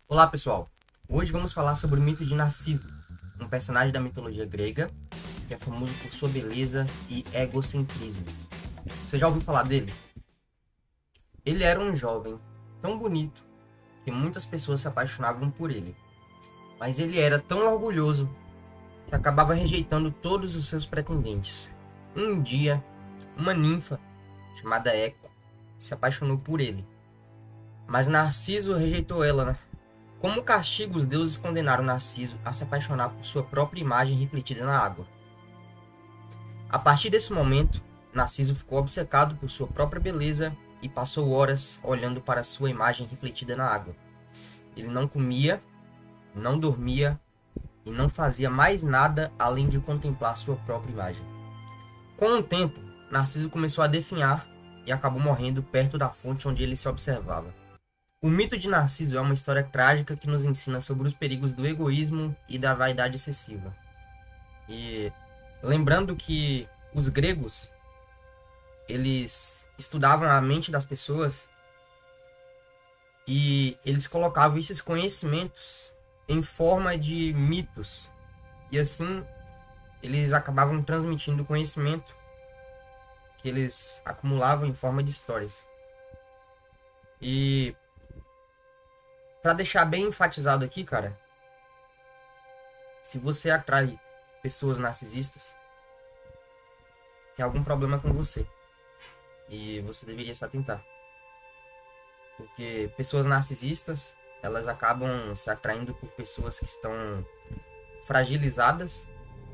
Olá, pessoal! Hoje vamos falar sobre o mito de Narciso, um personagem da mitologia grega que é famoso por sua beleza e egocentrismo. Você já ouviu falar dele? Ele era um jovem tão bonito que muitas pessoas se apaixonavam por ele, mas ele era tão orgulhoso que acabava rejeitando todos os seus pretendentes. Um dia, uma ninfa chamada Eco se apaixonou por ele, mas Narciso rejeitou ela, né? Como castigo, os deuses condenaram Narciso a se apaixonar por sua própria imagem refletida na água. A partir desse momento, Narciso ficou obcecado por sua própria beleza e passou horas olhando para sua imagem refletida na água. Ele não comia, não dormia e não fazia mais nada além de contemplar sua própria imagem. Com o tempo, Narciso começou a definhar e acabou morrendo perto da fonte onde ele se observava. O mito de Narciso é uma história trágica que nos ensina sobre os perigos do egoísmo e da vaidade excessiva. E lembrando que os gregos, eles estudavam a mente das pessoas e eles colocavam esses conhecimentos em forma de mitos. E assim, eles acabavam transmitindo conhecimento que eles acumulavam em forma de histórias. E para deixar bem enfatizado aqui, cara, se você atrai pessoas narcisistas, tem algum problema com você. E você deveria se atentar. Porque pessoas narcisistas, elas acabam se atraindo por pessoas que estão fragilizadas.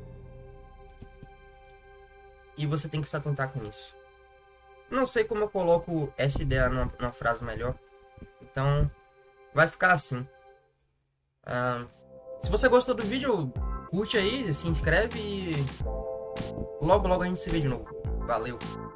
E você tem que se atentar com isso. Não sei como eu coloco essa ideia numa frase melhor. Então, vai ficar assim. Se você gostou do vídeo, curte aí, se inscreve e logo logo a gente se vê de novo. Valeu!